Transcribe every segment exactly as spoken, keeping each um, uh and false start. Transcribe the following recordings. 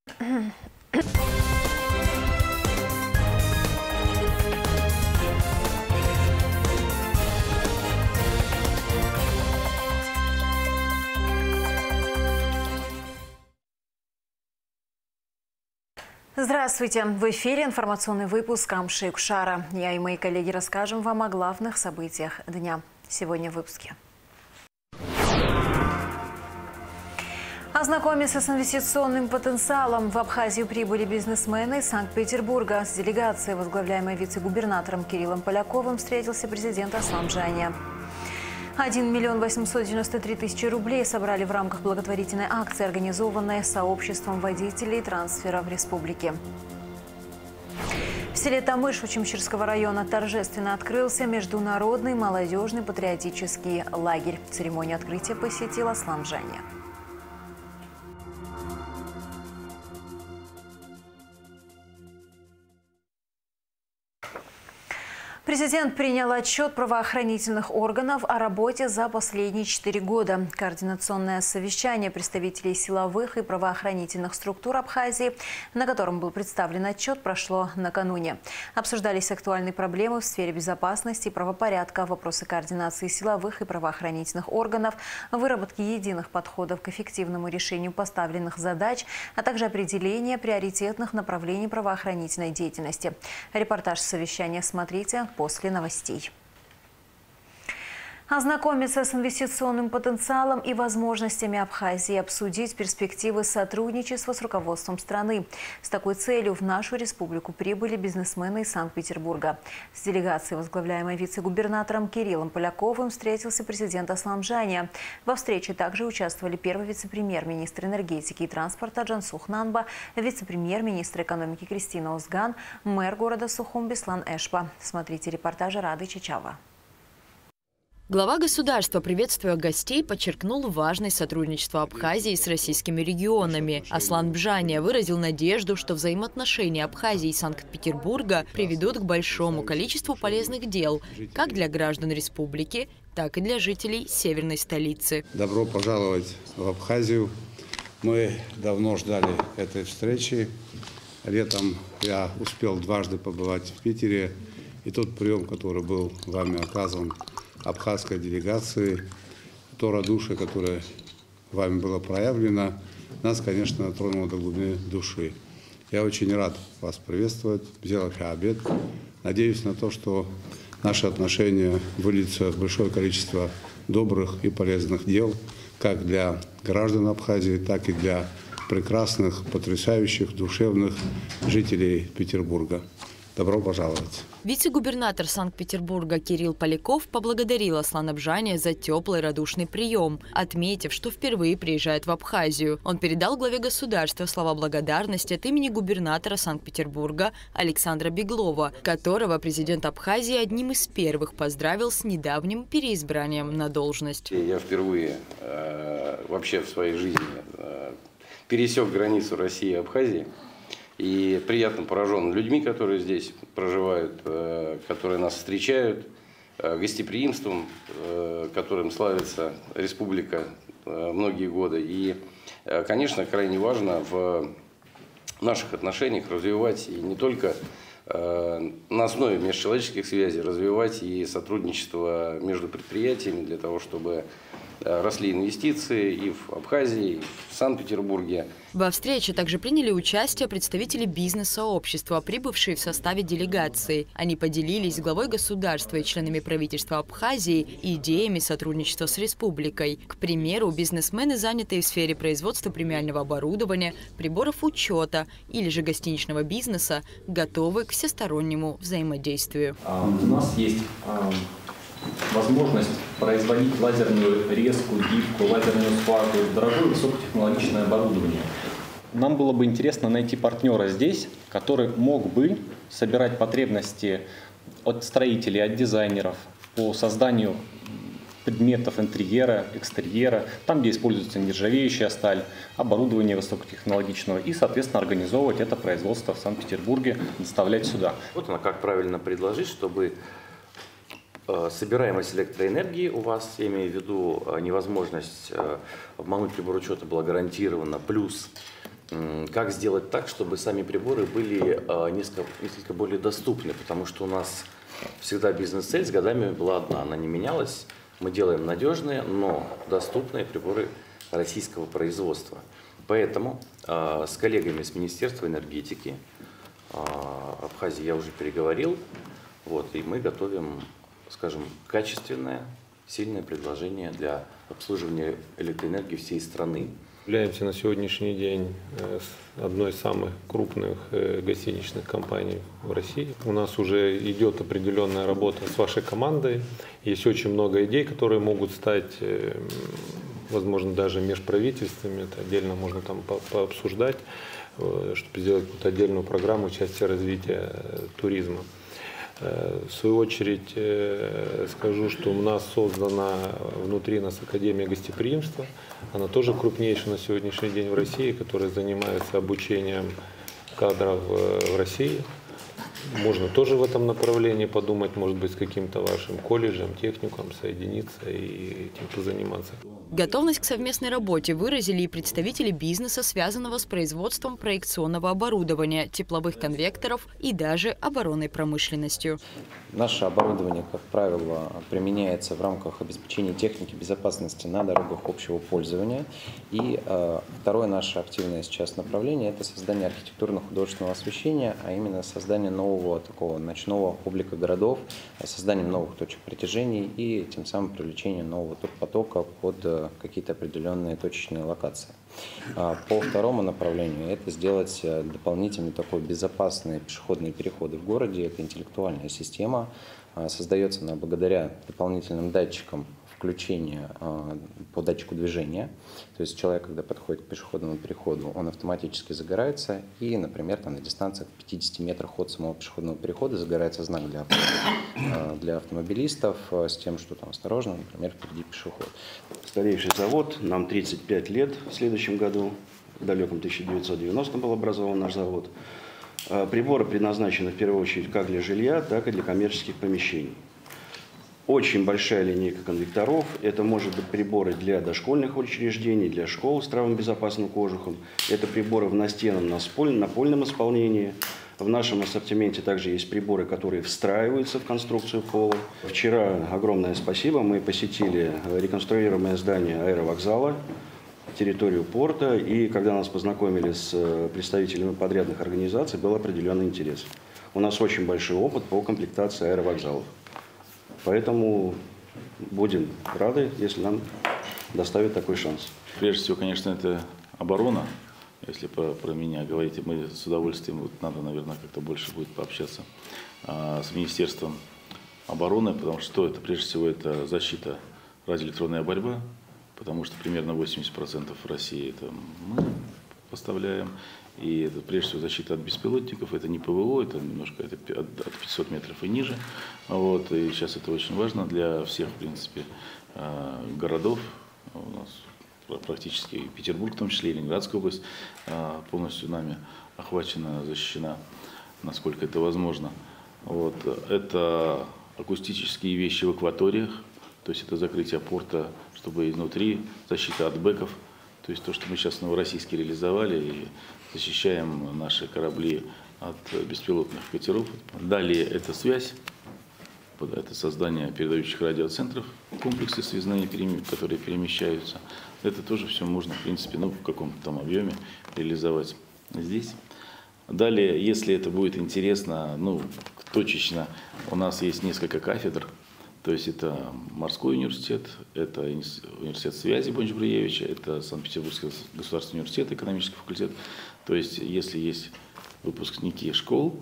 Здравствуйте! В эфире информационный выпуск Камши Кушара. Я и мои коллеги расскажем вам о главных событиях дня. Сегодня в выпуске. Ознакомиться с инвестиционным потенциалом. В Абхазию прибыли бизнесмены из Санкт-Петербурга. С делегацией, возглавляемой вице-губернатором Кириллом Поляковым, встретился президент Аслан Джания. один миллион восемьсот девяносто три тысячи рублей собрали в рамках благотворительной акции, организованной сообществом водителей трансфера в республике. В селе Тамыш Учимщирского района торжественно открылся международный молодежный патриотический лагерь. Церемонию открытия посетил Аслан Джания. Президент принял отчет правоохранительных органов о работе за последние четыре года. Координационное совещание представителей силовых и правоохранительных структур Абхазии, на котором был представлен отчет, прошло накануне. Обсуждались актуальные проблемы в сфере безопасности и правопорядка, вопросы координации силовых и правоохранительных органов, выработки единых подходов к эффективному решению поставленных задач, а также определение приоритетных направлений правоохранительной деятельности. Репортаж совещания смотрите после новостей. Ознакомиться с инвестиционным потенциалом и возможностями Абхазии, обсудить перспективы сотрудничества с руководством страны. С такой целью в нашу республику прибыли бизнесмены из Санкт-Петербурга. С делегацией, возглавляемой вице-губернатором Кириллом Поляковым, встретился президент Аслан Джания. Во встрече также участвовали первый вице-премьер-министр энергетики и транспорта Джансух Нанба, вице-премьер-министр экономики Кристина Озган, мэр города Сухум Беслан Эшпа. Смотрите репортажи Рады Чичава. Глава государства, приветствуя гостей, подчеркнул важность сотрудничества Абхазии с российскими регионами. Аслан Джания выразил надежду, что взаимоотношения Абхазии и Санкт-Петербурга приведут к большому количеству полезных дел, как для граждан республики, так и для жителей северной столицы. Добро пожаловать в Абхазию. Мы давно ждали этой встречи. Летом я успел дважды побывать в Питере, и тот прием, который был вами оказан абхазской делегации, то радушие, которое вами было проявлено, нас, конечно, тронуло до глубины души. Я очень рад вас приветствовать, сделав обед. Надеюсь на то, что наши отношения выльются в большое количество добрых и полезных дел, как для граждан Абхазии, так и для прекрасных, потрясающих, душевных жителей Петербурга. Добро пожаловать. Вице-губернатор Санкт-Петербурга Кирилл Поляков поблагодарил Аслана Джания за теплый радушный прием, отметив, что впервые приезжает в Абхазию. Он передал главе государства слова благодарности от имени губернатора Санкт-Петербурга Александра Беглова, которого президент Абхазии одним из первых поздравил с недавним переизбранием на должность. Я впервые э, вообще в своей жизни э, пересек границу России и Абхазии. И приятно поражен людьми, которые здесь проживают, которые нас встречают, гостеприимством, которым славится республика многие годы. И, конечно, крайне важно в наших отношениях развивать и не только на основе межчеловеческих связей, развивать и сотрудничество между предприятиями для того, чтобы росли инвестиции и в Абхазии, и в Санкт-Петербурге. Во встрече также приняли участие представители бизнес-сообщества, прибывшие в составе делегации. Они поделились с главой государства и членами правительства Абхазии идеями сотрудничества с республикой. К примеру, бизнесмены, занятые в сфере производства премиального оборудования, приборов учета или же гостиничного бизнеса, готовы к всестороннему взаимодействию. У нас есть возможность производить лазерную резку, гибку, лазерную сварку, дорогое высокотехнологичное оборудование. Нам было бы интересно найти партнера здесь, который мог бы собирать потребности от строителей, от дизайнеров по созданию предметов интерьера, экстерьера, там, где используется нержавеющая сталь, оборудование высокотехнологичного, и, соответственно, организовывать это производство в Санкт-Петербурге, доставлять сюда. Вот она, как правильно предложить, чтобы собираемость электроэнергии у вас, я имею в виду невозможность обмануть прибор учета, была гарантирована, плюс как сделать так, чтобы сами приборы были несколько, несколько более доступны, потому что у нас всегда бизнес-цель с годами была одна, она не менялась. Мы делаем надежные, но доступные приборы российского производства. Поэтому э, с коллегами с Министерства энергетики э, Абхазии я уже переговорил, вот, и мы готовим, скажем, качественное, сильное предложение для обслуживания электроэнергии всей страны. Являемся на сегодняшний день одной из самых крупных гостиничных компаний в России. У нас уже идет определенная работа с вашей командой. Есть очень много идей, которые могут стать, возможно, даже межправительственными. Это отдельно можно там по пообсуждать, чтобы сделать какую-то отдельную программу в части развития туризма. В свою очередь скажу, что у нас создана внутри нас Академия гостеприимства. Она тоже крупнейшая на сегодняшний день в России, которая занимается обучением кадров в России. Можно тоже в этом направлении подумать, может быть, с каким-то вашим колледжем, техникумом соединиться и этим позаниматься. Готовность к совместной работе выразили и представители бизнеса, связанного с производством проекционного оборудования, тепловых конвекторов и даже оборонной промышленностью. Наше оборудование, как правило, применяется в рамках обеспечения техники безопасности на дорогах общего пользования. И э, второе наше активное сейчас направление – это создание архитектурно-художественного освещения, а именно создание нового такого ночного облика городов, созданием новых точек притяжений и тем самым привлечение нового потока под какие-то определенные точечные локации. По второму направлению это сделать дополнительно такой безопасные пешеходные переходы в городе. Это интеллектуальная система. Создается она благодаря дополнительным датчикам включения по датчику движения. То есть человек, когда подходит к пешеходному переходу, он автоматически загорается, и, например, там, на дистанциях в пятидесяти метрах от самого пешеходного перехода загорается знак для, для автомобилистов с тем, что там осторожно, например, впереди пешеход. Старейший завод, нам тридцать пять лет в следующем году, в далеком тысяча девятьсот девяностом был образован наш завод. Приборы предназначены в первую очередь как для жилья, так и для коммерческих помещений. Очень большая линейка конвекторов. Это может быть приборы для дошкольных учреждений, для школ с травмобезопасным кожухом. Это приборы в настенном, напольном исполнении. В нашем ассортименте также есть приборы, которые встраиваются в конструкцию пола. Вчера огромное спасибо. Мы посетили реконструируемое здание аэровокзала, территорию порта. И когда нас познакомили с представителями подрядных организаций, был определенный интерес. У нас очень большой опыт по комплектации аэровокзалов. Поэтому будем рады, если нам доставят такой шанс. Прежде всего, конечно, это оборона. Если про, про меня говорите, мы с удовольствием, вот надо, наверное, как-то больше будет пообщаться а, с Министерством обороны, потому что это, прежде всего, это защита, радиоэлектронная борьба, потому что примерно восемьдесят процентов в России это мы поставляем. И это прежде всего защита от беспилотников, это не ПВО, это немножко это от пятисот метров и ниже. Вот, и сейчас это очень важно для всех, в принципе, городов. У нас практически Петербург, в том числе и Ленинградская область, полностью нами охвачена, защищена, насколько это возможно. Вот, это акустические вещи в акваториях, то есть это закрытие порта, чтобы изнутри, защита от бэков. То есть то, что мы сейчас в Новороссийске реализовали, и защищаем наши корабли от беспилотных катеров. Далее это связь, это создание передающих радиоцентров, комплексы связные, которые перемещаются. Это тоже все можно, в принципе, ну, в каком-то там объеме реализовать здесь. Далее, если это будет интересно, ну, точечно, у нас есть несколько кафедр. То есть это морской университет, это университет связи Бонч-Бруевича, это Санкт-Петербургский государственный университет, экономический факультет. То есть если есть выпускники школ,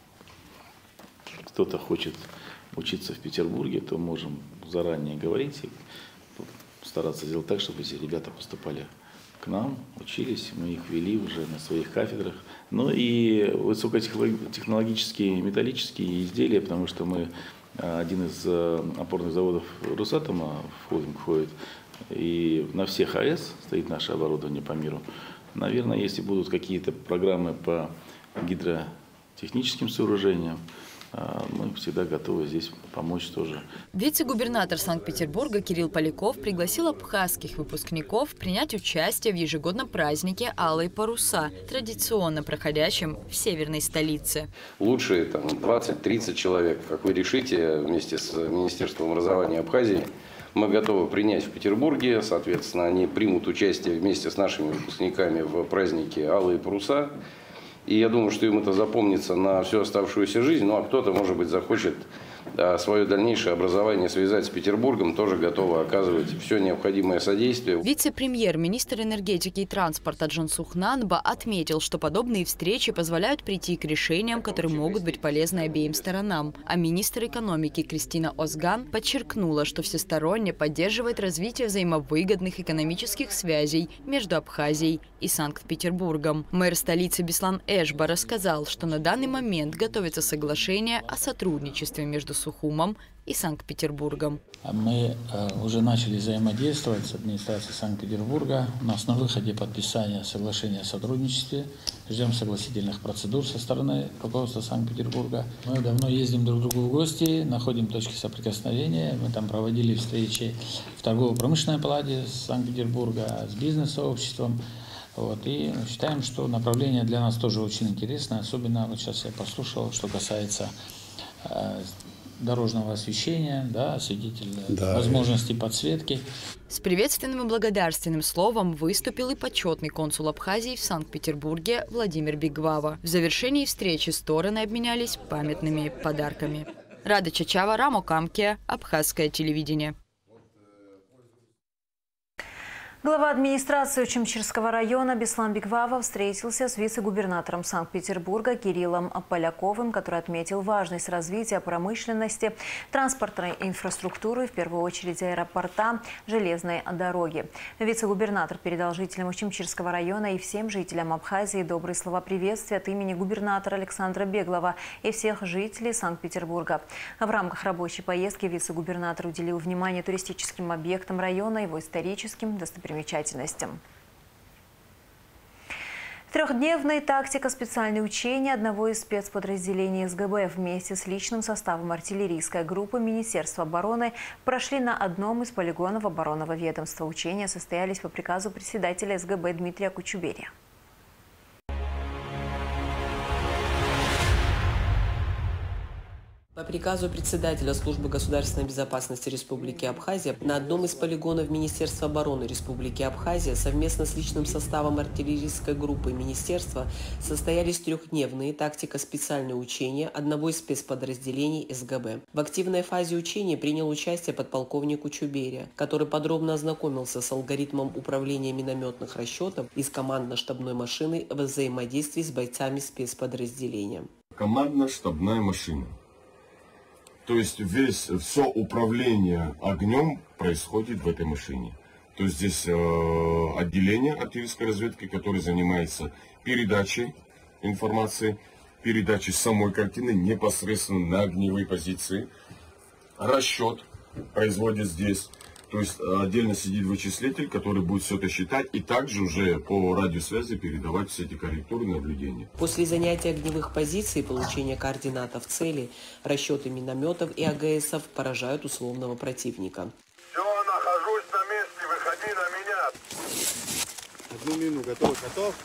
кто-то хочет учиться в Петербурге, то можем заранее говорить и стараться сделать так, чтобы эти ребята поступали к нам, учились, мы их вели уже на своих кафедрах. Ну и высокотехнологические металлические изделия, потому что мы один из опорных заводов Росатома в холдинг входит, и на всех АЭС стоит наше оборудование по миру. Наверное, если будут какие-то программы по гидротехническим сооружениям, мы всегда готовы здесь помочь тоже. Вице-губернатор Санкт-Петербурга Кирилл Поляков пригласил абхазских выпускников принять участие в ежегодном празднике «Алые паруса», традиционно проходящем в северной столице. Лучшие там двадцать-тридцать человек, как вы решите, вместе с Министерством образования Абхазии, мы готовы принять в Петербурге. Соответственно, они примут участие вместе с нашими выпускниками в празднике «Алые паруса». И я думаю, что им это запомнится на всю оставшуюся жизнь. Ну а кто-то, может быть, захочет свое дальнейшее образование связать с Петербургом, тоже готовы оказывать все необходимое содействие. Вице-премьер, министр энергетики и транспорта Джансух Нанба отметил, что подобные встречи позволяют прийти к решениям, которые могут быть полезны обеим сторонам. А министр экономики Кристина Озган подчеркнула, что всесторонне поддерживает развитие взаимовыгодных экономических связей между Абхазией и Санкт-Петербургом. Мэр столицы Беслан Эшба рассказал, что на данный момент готовится соглашение о сотрудничестве между Сухумом и Санкт-Петербургом. Мы уже начали взаимодействовать с администрацией Санкт-Петербурга. У нас на выходе подписания соглашения о сотрудничестве. Ждем согласительных процедур со стороны руководства Санкт-Петербурга. Мы давно ездим друг к другу в гости, находим точки соприкосновения. Мы там проводили встречи в торгово-промышленной палате Санкт-Петербурга, с бизнес-сообществом. Вот, и считаем, что направление для нас тоже очень интересное. Особенно, вот сейчас я послушал, что касается э, дорожного освещения, да, осветительной да, возможности подсветки. С приветственным и благодарственным словом выступил и почетный консул Абхазии в Санкт-Петербурге Владимир Бигвава. В завершении встречи стороны обменялись памятными подарками. Рада Чачава, Рамо Камке, Абхазское телевидение. Глава администрации Учимчирского района Беслан Бигвава встретился с вице-губернатором Санкт-Петербурга Кириллом Поляковым, который отметил важность развития промышленности, транспортной инфраструктуры, в первую очередь аэропорта, железной дороги. Вице-губернатор передал жителям Учимчирского района и всем жителям Абхазии добрые слова приветствия от имени губернатора Александра Беглова и всех жителей Санкт-Петербурга. В рамках рабочей поездки вице-губернатор уделил внимание туристическим объектам района, его историческим достопримечательностям. Трехдневная тактико-специальные учения одного из спецподразделений СГБ вместе с личным составом артиллерийской группы Министерства обороны прошли на одном из полигонов оборонного ведомства. Учения состоялись по приказу председателя СГБ Дмитрия Кучуберия. По приказу председателя Службы государственной безопасности Республики Абхазия на одном из полигонов Министерства обороны Республики Абхазия совместно с личным составом артиллерийской группы Министерства состоялись трехдневные тактико-специальные учения одного из спецподразделений СГБ. В активной фазе учения принял участие подполковник Кучуберия, который подробно ознакомился с алгоритмом управления минометных расчетов из командно-штабной машины в взаимодействии с бойцами спецподразделения. Командно-штабная машина. То есть весь, все управление огнем происходит в этой машине. То есть здесь э, отделение артиллерийской разведки, которое занимается передачей информации, передачей самой картины непосредственно на огневые позиции. Расчет производит здесь. То есть отдельно сидит вычислитель, который будет все это считать и также уже по радиосвязи передавать все эти корректуры наблюдения. После занятия огневых позиций и получения координатов цели, расчеты минометов и АГСов поражают условного противника. Все, нахожусь на месте, выходи на меня. Одну мину, готов, готов?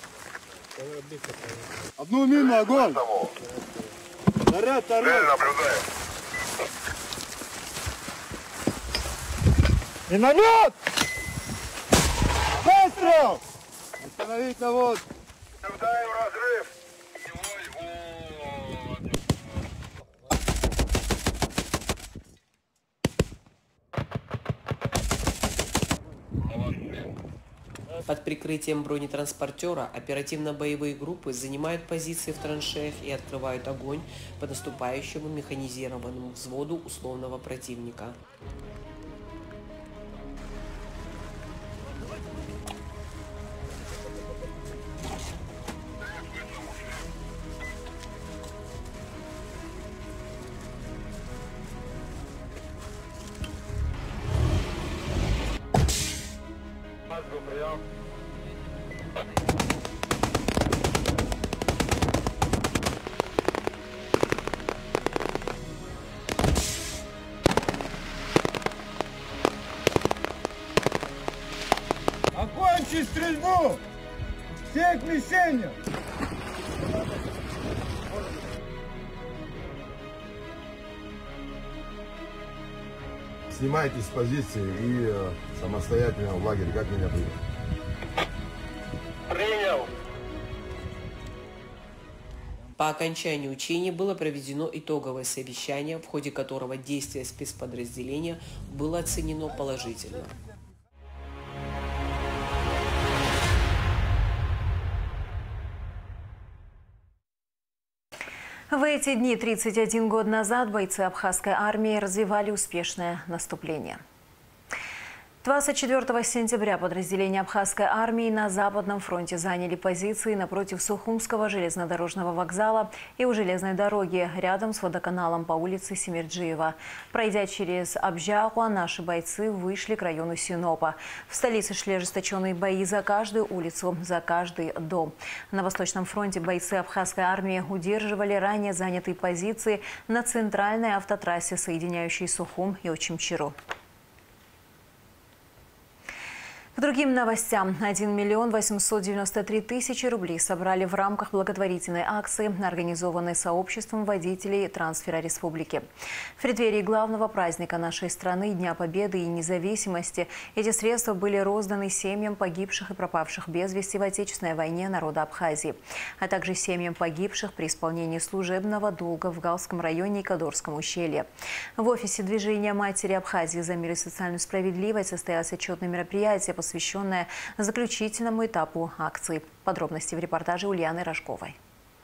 Одну мину, огонь! Заряд, заряд! Наблюдаю. Миномет! Выстрел! Остановить навод! Наблюдаю разрыв! Под прикрытием бронетранспортера оперативно-боевые группы занимают позиции в траншеях и открывают огонь по наступающему механизированному взводу условного противника. Дай к мишеням! Снимайтесь с позиции и э, самостоятельно в лагерь, как меня принято. Принял. По окончании учения было проведено итоговое совещание, в ходе которого действие спецподразделения было оценено положительно. В эти дни тридцать один год назад бойцы абхазской армии развивали успешное наступление. двадцать четвёртого сентября подразделения абхазской армии на Западном фронте заняли позиции напротив Сухумского железнодорожного вокзала и у железной дороги, рядом с водоканалом по улице Семерджиева. Пройдя через Абжахуа, наши бойцы вышли к району Синопа. В столице шли ожесточенные бои за каждую улицу, за каждый дом. На Восточном фронте бойцы абхазской армии удерживали ранее занятые позиции на центральной автотрассе, соединяющей Сухум и Очимчиру. К другим новостям. один миллион восемьсот девяносто три тысячи рублей собрали в рамках благотворительной акции, организованной сообществом водителей трансфера республики. В преддверии главного праздника нашей страны, Дня Победы и Независимости, эти средства были розданы семьям погибших и пропавших без вести в Отечественной войне народа Абхазии, а также семьям погибших при исполнении служебного долга в Галском районе и Кадорском ущелье. В офисе движения «Матери Абхазии за мир и социальную справедливость» состоялось отчетное мероприятие, посвященная заключительному этапу акции. Подробности в репортаже Ульяны Рожковой.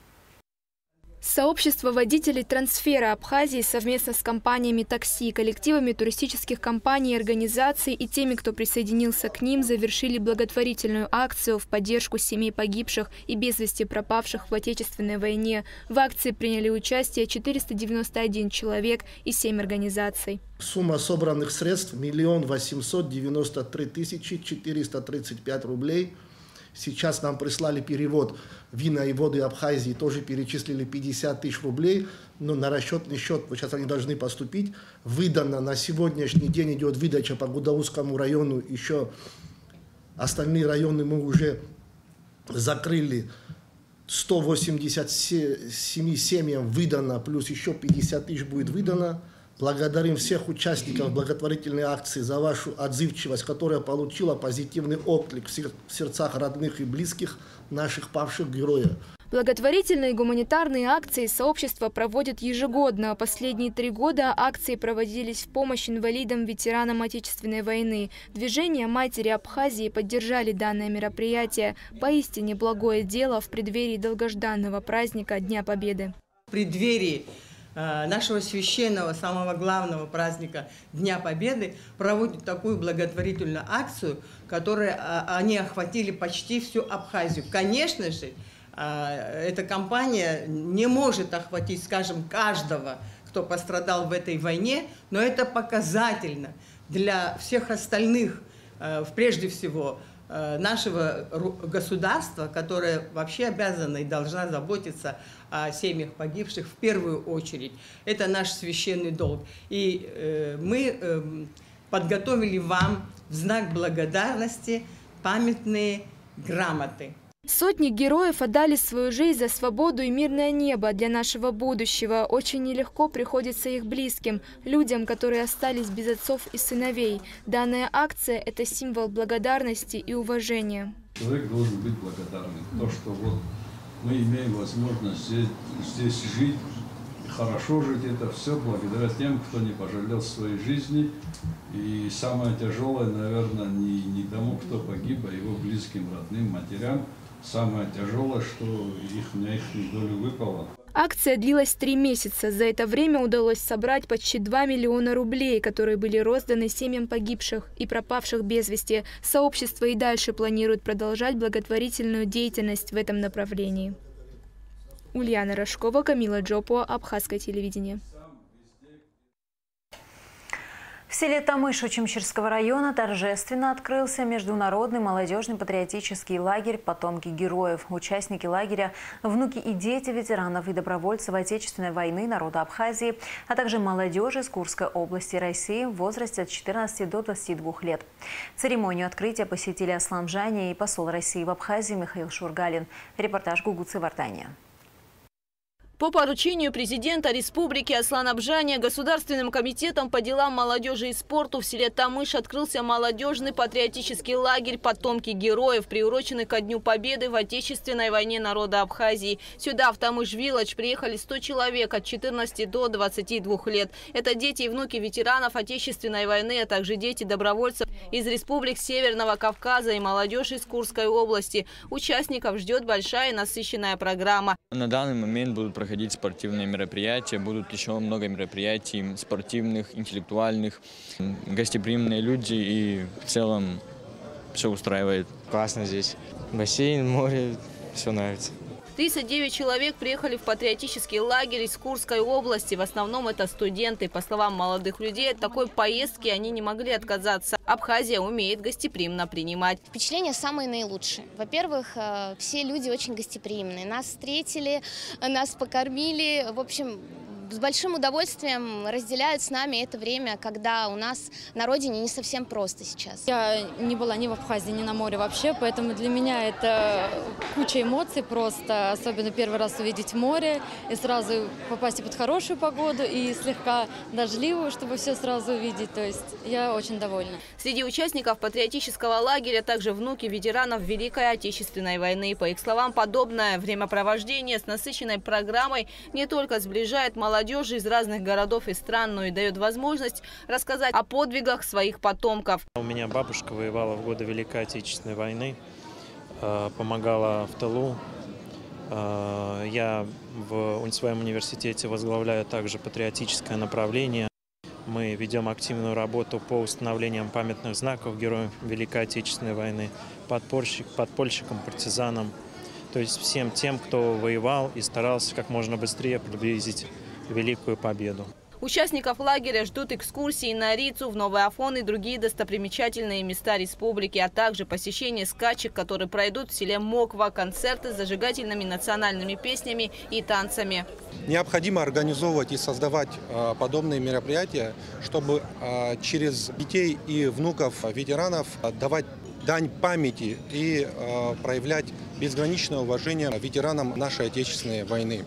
Сообщество водителей трансфера Абхазии совместно с компаниями такси, коллективами туристических компаний и организаций и теми, кто присоединился к ним, завершили благотворительную акцию в поддержку семей погибших и без вести пропавших в Отечественной войне. В акции приняли участие четыреста девяносто один человек и семь организаций. Сумма собранных средств – миллион восемьсот девяносто три тысячи четыреста тридцать пять рублей. Сейчас нам прислали перевод «Вина и воды Абхазии», тоже перечислили пятьдесят тысяч рублей, но на расчетный счет, вот сейчас они должны поступить. Выдано на сегодняшний день, идет выдача по Гудаузскому району, еще остальные районы мы уже закрыли. сто восемьдесят семь семьям выдано, плюс еще пятьдесят тысяч будет выдано. Благодарим всех участников благотворительной акции за вашу отзывчивость, которая получила позитивный отклик в сердцах родных и близких наших павших героев. Благотворительные гуманитарные акции сообщество проводит ежегодно. Последние три года акции проводились в помощь инвалидам, ветеранам Отечественной войны. Движение «Матери Абхазии» поддержали данное мероприятие. Поистине благое дело в преддверии долгожданного праздника Дня Победы. В преддверии нашего священного, самого главного праздника Дня Победы проводят такую благотворительную акцию, которую они охватили почти всю Абхазию. Конечно же, эта компания не может охватить, скажем, каждого, кто пострадал в этой войне, но это показательно для всех остальных, прежде всего, нашего государства, которое вообще обязано и должна заботиться о семьях погибших в первую очередь. Это наш священный долг. И э, мы э, подготовили вам в знак благодарности памятные грамоты. Сотни героев отдали свою жизнь за свободу и мирное небо для нашего будущего. Очень нелегко приходится их близким, людям, которые остались без отцов и сыновей. Данная акция – это символ благодарности и уважения. Человек должен быть благодарным. То, что вот мы имеем возможность здесь, здесь жить, хорошо жить, это все благодаря тем, кто не пожалел своей жизни. И самое тяжелое, наверное, не, не тому, кто погиб, а его близким, родным, матерям. Самое тяжелое, что их, на их долю выпало. Акция длилась три месяца. За это время удалось собрать почти два миллиона рублей, которые были розданы семьям погибших и пропавших без вести. Сообщество и дальше планирует продолжать благотворительную деятельность в этом направлении. Ульяна Рожкова, Камила Джопуа, Абхазское телевидение. В селе Тамыш Учимчирского района торжественно открылся международный молодежный патриотический лагерь «Потомки героев». Участники лагеря – внуки и дети ветеранов и добровольцев Отечественной войны народа Абхазии, а также молодежи из Курской области России в возрасте от четырнадцати до двадцати двух лет. Церемонию открытия посетили Аслан Бжания и посол России в Абхазии Михаил Шургалин. Репортаж Гугуцы Вартания. По поручению президента республики Аслана Бжания Государственным комитетом по делам молодежи и спорту в селе Тамыш открылся молодежный патриотический лагерь «Потомки героев», приуроченный ко Дню Победы в Отечественной войне народа Абхазии. Сюда, в Тамыш-Вилледж, приехали сто человек от четырнадцати до двадцати двух лет. Это дети и внуки ветеранов Отечественной войны, а также дети добровольцев из республик Северного Кавказа и молодежь из Курской области. Участников ждет большая и насыщенная программа. На данный момент будут проходить Проходить спортивные мероприятия, будут еще много мероприятий спортивных, интеллектуальных, гостеприимные люди и в целом все устраивает. Классно здесь. Бассейн, море, все нравится. тридцать девять человек приехали в патриотический лагерь из Курской области. В основном это студенты. По словам молодых людей, от такой поездки они не могли отказаться. Абхазия умеет гостеприимно принимать. Впечатления самые наилучшие. Во-первых, все люди очень гостеприимные. Нас встретили, нас покормили. В общем, с большим удовольствием разделяют с нами это время, когда у нас на родине не совсем просто сейчас. Я не была ни в Абхазии, ни на море вообще, поэтому для меня это куча эмоций просто. Особенно первый раз увидеть море и сразу попасть под хорошую погоду и слегка дождливую, чтобы все сразу увидеть. То есть я очень довольна. Среди участников патриотического лагеря также внуки ветеранов Великой Отечественной войны. По их словам, подобное времяпровождение с насыщенной программой не только сближает молодежь, молодежи из разных городов и стран, но и дает возможность рассказать о подвигах своих потомков. У меня бабушка воевала в годы Великой Отечественной войны, помогала в тылу. Я в своем университете возглавляю также патриотическое направление. Мы ведем активную работу по установлению памятных знаков героям Великой Отечественной войны, подпольщик, подпольщикам, партизанам, то есть всем тем, кто воевал и старался как можно быстрее приблизить великую победу. Участников лагеря ждут экскурсии на Рицу, в Новый Афон и другие достопримечательные места республики, а также посещение скачек, которые пройдут в селе Моква, концерты с зажигательными национальными песнями и танцами. Необходимо организовывать и создавать э, подобные мероприятия, чтобы э, через детей и внуков ветеранов э, давать дань памяти и э, проявлять безграничное уважение ветеранам нашей Отечественной войны.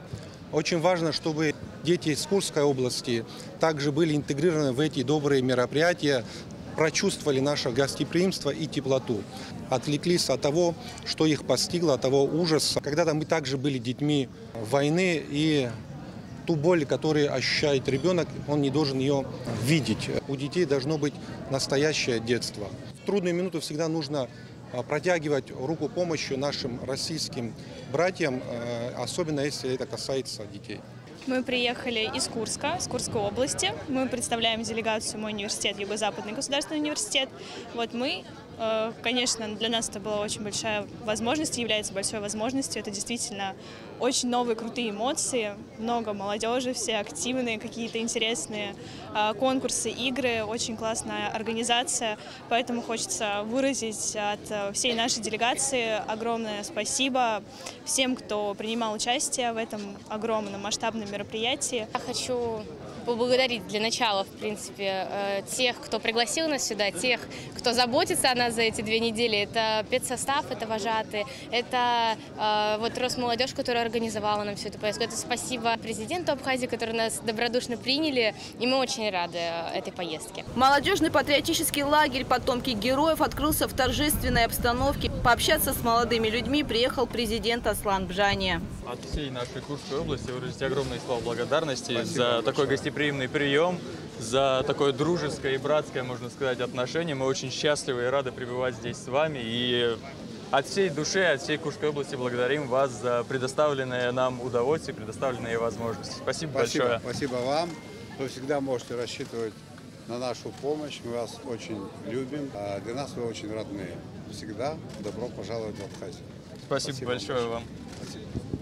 Очень важно, чтобы дети из Курской области также были интегрированы в эти добрые мероприятия, прочувствовали наше гостеприимство и теплоту, отвлеклись от того, что их постигло, от того ужаса. Когда-то мы также были детьми войны, и ту боль, которую ощущает ребенок, он не должен ее видеть. У детей должно быть настоящее детство. В трудные минуты всегда нужно протягивать руку помощи нашим российским братьям, особенно если это касается детей. Мы приехали из Курска, из Курской области. Мы представляем делегацию «Мой университет», Юго-Западный государственный университет. Вот мы, конечно, для нас это была очень большая возможность, является большой возможностью. Это действительно очень новые, крутые эмоции, много молодежи, все активные, какие-то интересные конкурсы, игры, очень классная организация. Поэтому хочется выразить от всей нашей делегации огромное спасибо всем, кто принимал участие в этом огромном масштабном мероприятии. Я хочу поблагодарить для начала, в принципе, тех, кто пригласил нас сюда, тех, кто заботится о нас за эти две недели. Это педсостав, это вожатые, это э, вот Росмолодежь, которая организовала нам всю эту поездку. Это спасибо президенту Абхазии, который нас добродушно приняли, и мы очень рады этой поездке. Молодежный патриотический лагерь «Потомки героев» открылся в торжественной обстановке. Пообщаться с молодыми людьми приехал президент Аслан Бжания. От всей нашей Курской области выразить огромные слова благодарности Спасибо за большое. Такой гостеприимный прием, за такое дружеское и братское, можно сказать, отношение. Мы очень счастливы и рады пребывать здесь с вами. И от всей души, от всей Курской области благодарим вас за предоставленное нам удовольствие, предоставленные возможности. Спасибо, Спасибо большое. Спасибо вам. Вы всегда можете рассчитывать на нашу помощь. Мы вас очень любим. А для нас вы очень родные. Всегда добро пожаловать в Абхазию. Спасибо, Спасибо большое вам. Спасибо. Спасибо.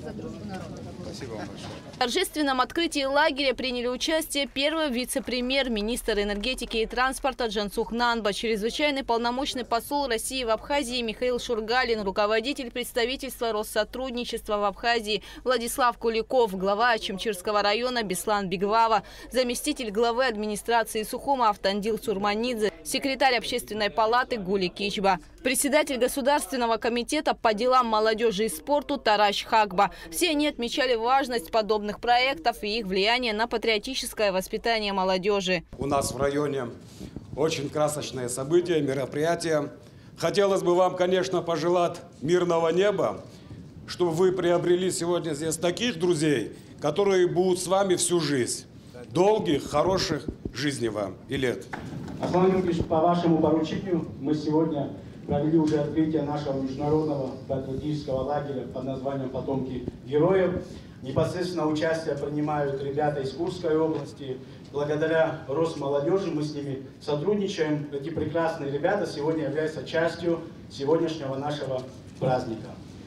за дружбу народа. Спасибо вам большое. В торжественном открытии лагеря приняли участие первый вице-премьер, министр энергетики и транспорта Джансух Нанба, чрезвычайный полномочный посол России в Абхазии Михаил Шургалин, руководитель представительства Россотрудничества в Абхазии Владислав Куликов, глава Ачимчирского района Беслан Бигвава, заместитель главы администрации Сухума Автандил Сурманидзе, секретарь общественной палаты Гули Кичба, председатель Государственного комитета по делам молодежи и спорту Тараш Хакба. Все они отмечали важность подобных проектов и их влияние на патриотическое воспитание молодежи. У нас в районе очень красочное событие, мероприятие. Хотелось бы вам, конечно, пожелать мирного неба, чтобы вы приобрели сегодня здесь таких друзей, которые будут с вами всю жизнь. Долгих, хороших жизней вам и лет. Аслан Юрьевич, по вашему поручению мы сегодня провели уже открытие нашего международного патриотического лагеря под названием «Потомки героев». Непосредственно участие принимают ребята из Курской области. Благодаря Росмолодежи мы с ними сотрудничаем. Эти прекрасные ребята сегодня являются частью сегодняшнего нашего праздника.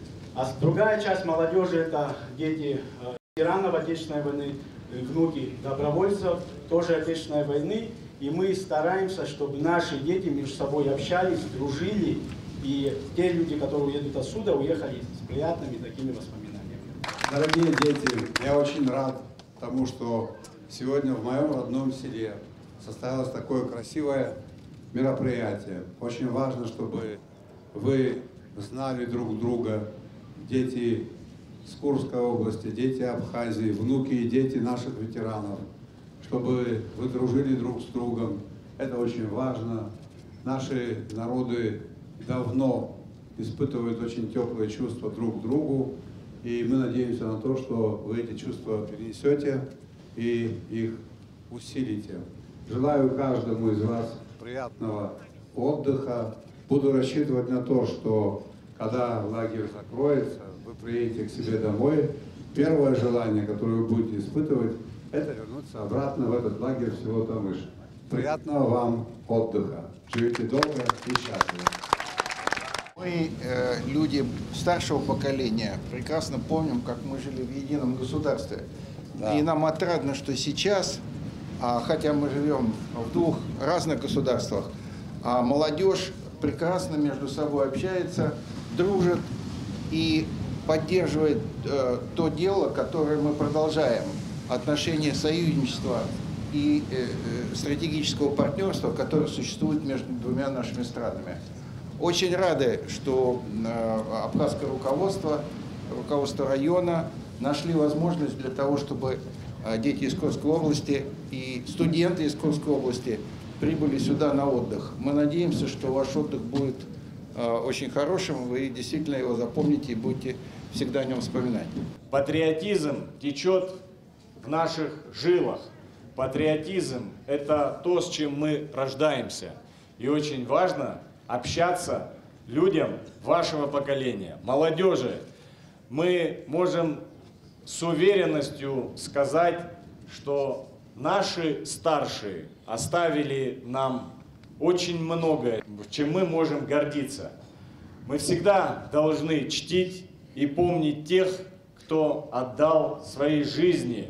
А другая часть молодежи – это дети ветеранов Отечественной войны, внуки добровольцев, тоже Отечественной войны. И мы стараемся, чтобы наши дети между собой общались, дружили. И те люди, которые уедут отсюда, уехали с приятными такими воспоминаниями. Дорогие дети, я очень рад тому, что сегодня в моем родном селе состоялось такое красивое мероприятие. Очень важно, чтобы вы знали друг друга, дети с Курской области, дети Абхазии, внуки и дети наших ветеранов, чтобы вы дружили друг с другом. Это очень важно. Наши народы давно испытывают очень теплые чувства друг к другу, и мы надеемся на то, что вы эти чувства перенесете и их усилите. Желаю каждому из вас приятного отдыха. Буду рассчитывать на то, что когда лагерь закроется, вы приедете к себе домой. Первое желание, которое вы будете испытывать, это вернуться обратно в этот лагерь всего Тамыш. Приятного вам отдыха. Живите долго и счастливо. Мы, э, люди старшего поколения, прекрасно помним, как мы жили в едином государстве. Да. И нам отрадно, что сейчас, а, хотя мы живем в двух разных государствах, а молодежь прекрасно между собой общается, дружит и поддерживает э, то дело, которое мы продолжаем. Отношения союзничества и э, э, стратегического партнерства, которое существует между двумя нашими странами. Очень рады, что э, абхазское руководство, руководство района нашли возможность для того, чтобы э, дети из Курской области и студенты из Курской области прибыли сюда на отдых. Мы надеемся, что ваш отдых будет э, очень хорошим, вы действительно его запомните и будете всегда о нем вспоминать. Патриотизм течет в наших жилах. Патриотизм – это то, с чем мы рождаемся. И очень важно общаться людям вашего поколения, молодежи. Мы можем с уверенностью сказать, что наши старшие оставили нам очень многое, чем мы можем гордиться. Мы всегда должны чтить и помнить тех, кто отдал свои жизни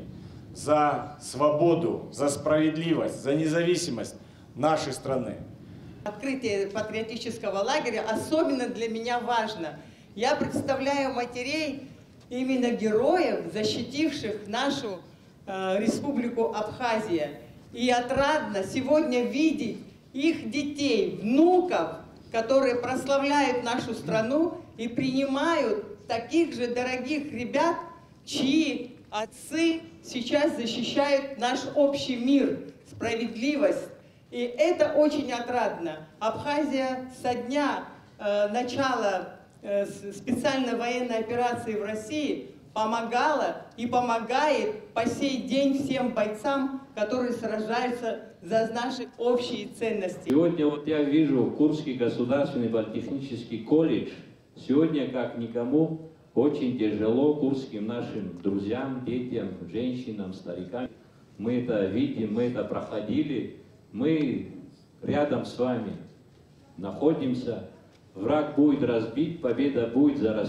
за свободу, за справедливость, за независимость нашей страны. Открытие патриотического лагеря особенно для меня важно. Я представляю матерей, именно героев, защитивших нашу э, республику Абхазия. И отрадно сегодня видеть их детей, внуков, которые прославляют нашу страну и принимают таких же дорогих ребят, чьи отцы сейчас защищают наш общий мир, справедливость. И это очень отрадно. Абхазия со дня э, начала э, специальной военной операции в России помогала и помогает по сей день всем бойцам, которые сражаются за наши общие ценности. Сегодня вот я вижу Курский государственный политехнический колледж. Сегодня, как никому, очень тяжело курским нашим друзьям, детям, женщинам, старикам. Мы это видим, мы это проходили. Мы рядом с вами находимся. Враг будет разбит, победа будет за Россию.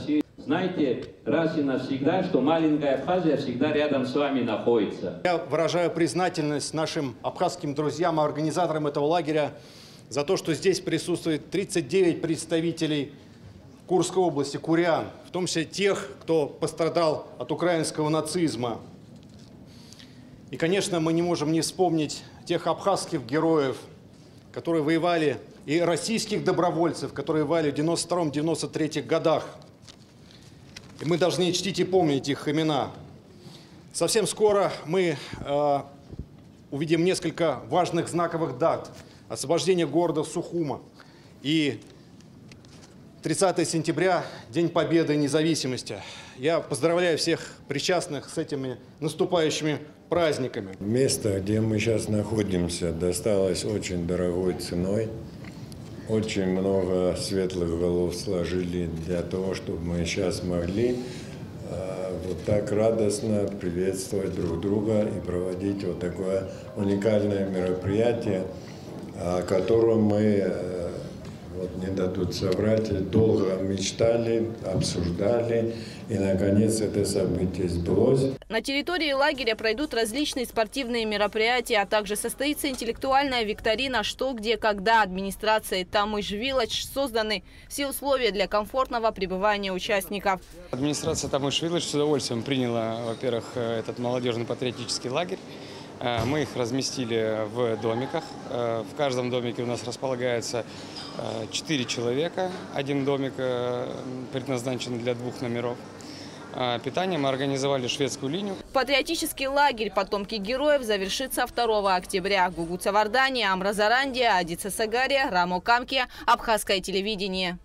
Знайте раз и навсегда, что маленькая Абхазия всегда рядом с вами находится. Я выражаю признательность нашим абхазским друзьям, организаторам этого лагеря за то, что здесь присутствует тридцать девять представителей Курской области, курян, в том числе тех, кто пострадал от украинского нацизма. И, конечно, мы не можем не вспомнить тех абхазских героев, которые воевали, и российских добровольцев, которые воевали в девяносто втором — девяносто третьем годах. И мы должны чтить и помнить их имена. Совсем скоро мы э, увидим несколько важных знаковых дат. Освобождение города Сухума и тридцатое сентября, День Победы и Независимости. Я поздравляю всех причастных с этими наступающими праздниками. Место, где мы сейчас находимся, досталось очень дорогой ценой. Очень много светлых голов сложили для того, чтобы мы сейчас могли э, вот так радостно приветствовать друг друга и проводить вот такое уникальное мероприятие, о котором мы, э, вот не дадут соврать, долго мечтали, обсуждали, и наконец это событие сбылось. На территории лагеря пройдут различные спортивные мероприятия, а также состоится интеллектуальная викторина «Что, где, когда». Администрацией Тамыш Village созданы все условия для комфортного пребывания участников. Администрация Тамыш Village с удовольствием приняла, во-первых, этот молодежный патриотический лагерь. Мы их разместили в домиках. В каждом домике у нас располагается четыре человека. Один домик предназначен для двух номеров. Питание мы организовали шведскую линию. Патриотический лагерь «Потомки героев» завершится второго октября. Гугу Цавардания, Амра Зарандия, Адица Сагария, Рамо Камки, Абхазское телевидение.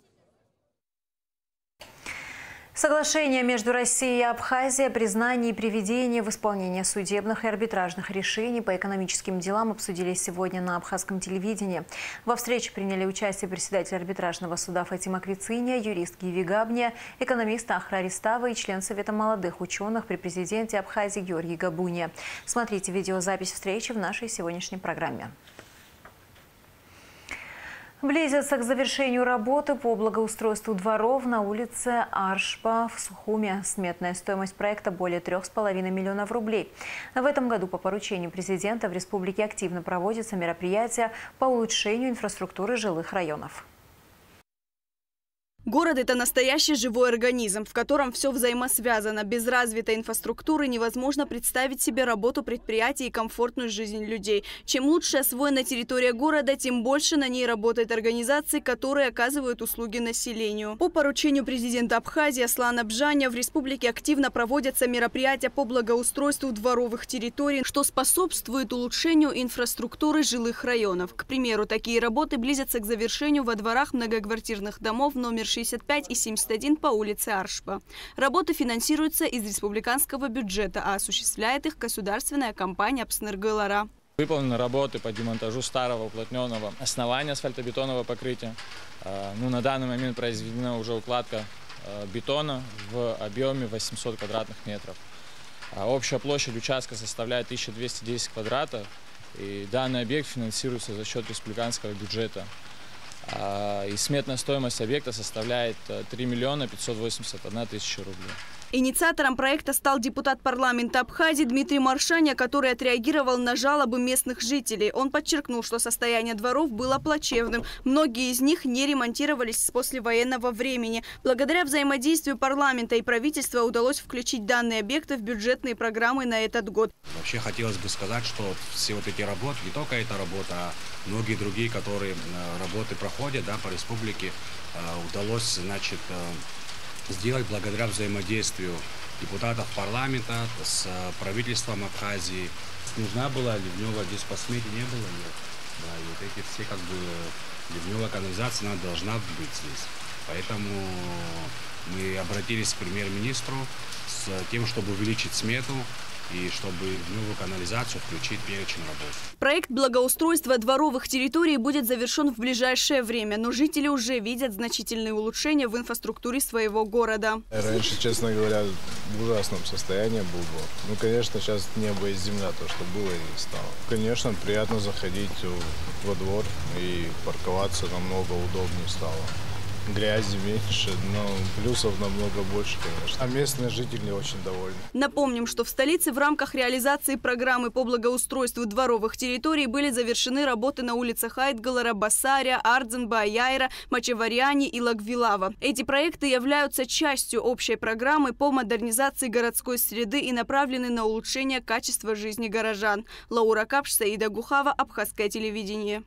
Соглашение между Россией и Абхазией о признании и приведении в исполнение судебных и арбитражных решений по экономическим делам обсудили сегодня на абхазском телевидении. Во встрече приняли участие председатель арбитражного суда Фатима Крицыня, юрист Гиви Габния, экономист Ахра Ристава и член Совета молодых ученых при президенте Абхазии Георгий Габуния. Смотрите видеозапись встречи в нашей сегодняшней программе. Близится к завершению работы по благоустройству дворов на улице Аршпа в Сухуме. Сметная стоимость проекта более трех с половиной миллионов рублей. В этом году по поручению президента в республике активно проводятся мероприятия по улучшению инфраструктуры жилых районов. Город – это настоящий живой организм, в котором все взаимосвязано. Без развитой инфраструктуры невозможно представить себе работу предприятий и комфортную жизнь людей. Чем лучше освоена территория города, тем больше на ней работает организаций, которые оказывают услуги населению. По поручению президента Абхазии Аслана Бжаня в республике активно проводятся мероприятия по благоустройству дворовых территорий, что способствует улучшению инфраструктуры жилых районов. К примеру, такие работы близятся к завершению во дворах многоквартирных домов номер шестьдесят пять и семьдесят один по улице Аршпа. Работы финансируются из республиканского бюджета, а осуществляет их государственная компания «Апснергылара». Выполнены работы по демонтажу старого уплотненного основания асфальтобетонного покрытия. Ну, на данный момент произведена уже укладка бетона в объеме восемьсот квадратных метров. Общая площадь участка составляет тысяча двести десять квадратов, и данный объект финансируется за счет республиканского бюджета. И сметная стоимость объекта составляет три миллиона пятьсот восемьдесят одна тысяча рублей. Инициатором проекта стал депутат парламента Абхазии Дмитрий Маршаня, который отреагировал на жалобы местных жителей. Он подчеркнул, что состояние дворов было плачевным. Многие из них не ремонтировались с послевоенного времени. Благодаря взаимодействию парламента и правительства удалось включить данные объекты в бюджетные программы на этот год. Вообще хотелось бы сказать, что все вот эти работы, не только эта работа, а многие другие, которые работы проходят, да, по республике, удалось, значит, сделать благодаря взаимодействию депутатов парламента с правительством Абхазии. Нужна была ливневая, здесь по смете не было ее. Да, и вот эти все как бы ливневая канализация, она должна быть здесь. Поэтому мы обратились к премьер-министру с тем, чтобы увеличить смету и чтобы ливневую канализацию включить в перечень работ. Проект благоустройства дворовых территорий будет завершен в ближайшее время, но жители уже видят значительные улучшения в инфраструктуре своего города. Раньше, честно говоря, в ужасном состоянии был двор. Ну, конечно, сейчас небо и земля, то, что было и стало. Конечно, приятно заходить во двор и парковаться намного удобнее стало. грязи меньше, но плюсов намного больше, конечно. А местные жители очень довольны. Напомним, что в столице в рамках реализации программы по благоустройству дворовых территорий были завершены работы на улицах Айтгалара, Басаря, Ардзенба, Яйра, Мачеварьяни и Лагвилава. Эти проекты являются частью общей программы по модернизации городской среды и направлены на улучшение качества жизни горожан. Лаура Капш, Саида Гухава, Абхазское телевидение.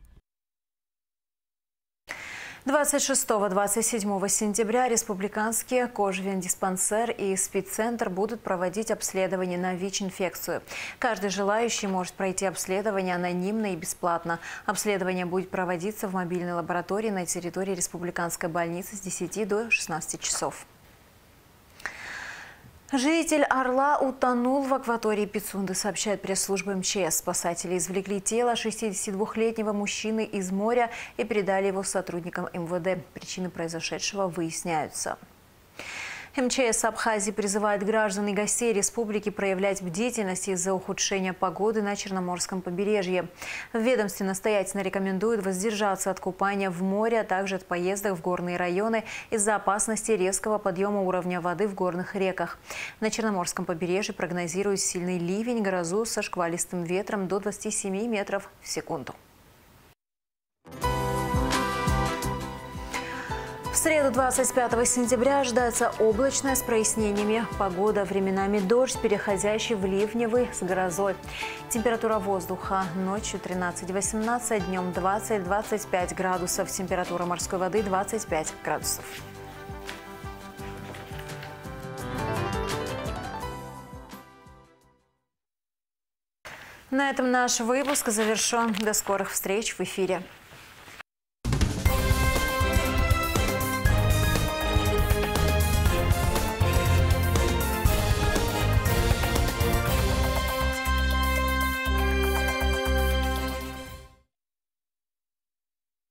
двадцать шестого — двадцать седьмого сентября республиканские кожвендиспансер и спеццентр будут проводить обследование на ВИЧ-инфекцию. Каждый желающий может пройти обследование анонимно и бесплатно. Обследование будет проводиться в мобильной лаборатории на территории республиканской больницы с десяти до шестнадцати часов. Житель Орла утонул в акватории Пицунды, сообщает пресс-служба эм че эс. Спасатели извлекли тело шестидесятидвухлетнего мужчины из моря и передали его сотрудникам эм вэ дэ. Причины произошедшего выясняются. эм че эс Абхазии призывает граждан и гостей республики проявлять бдительность из-за ухудшения погоды на Черноморском побережье. В ведомстве настоятельно рекомендуют воздержаться от купания в море, а также от поездок в горные районы из-за опасности резкого подъема уровня воды в горных реках. На Черноморском побережье прогнозируют сильный ливень, грозу со шквалистым ветром до двадцати семи метров в секунду. В среду двадцать пятого сентября ожидается облачная с прояснениями. Погода временами дождь, переходящий в ливневый с грозой. Температура воздуха ночью тринадцать — восемнадцать, днем двадцать — двадцать пять градусов. Температура морской воды двадцать пять градусов. На этом наш выпуск завершен. До скорых встреч в эфире.